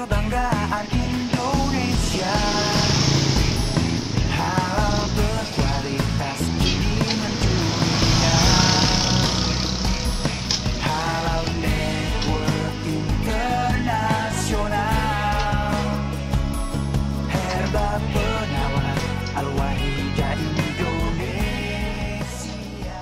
kebanggaan Indonesia. Halal berkualitas ini mendunia. Halal Network Internasional. Herba penawar Al-Wahidah Indonesia.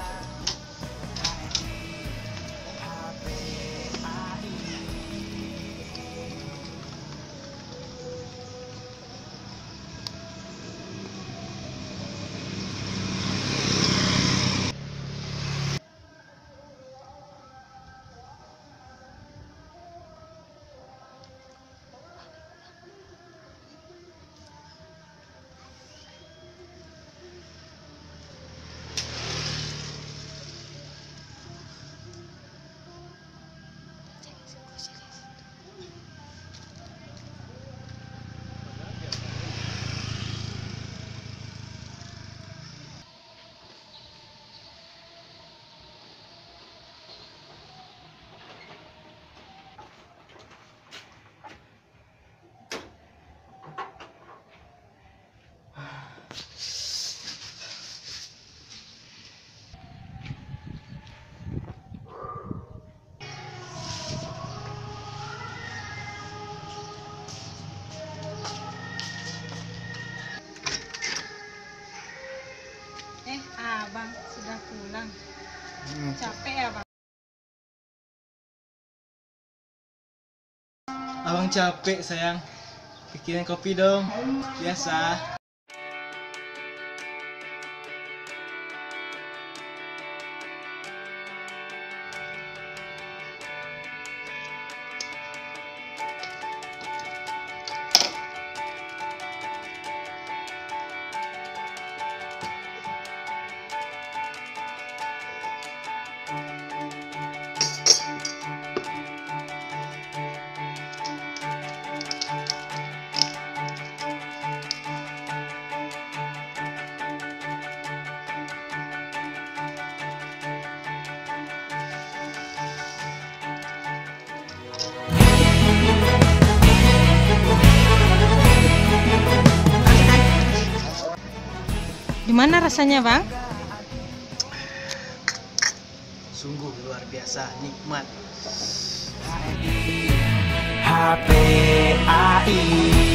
Abang sudah pulang. Capek ya, Bang? Abang capek sayang. Bikinin kopi dong. Biasa. Gimana rasanya, Bang? Sungguh luar biasa, nikmat. HPAI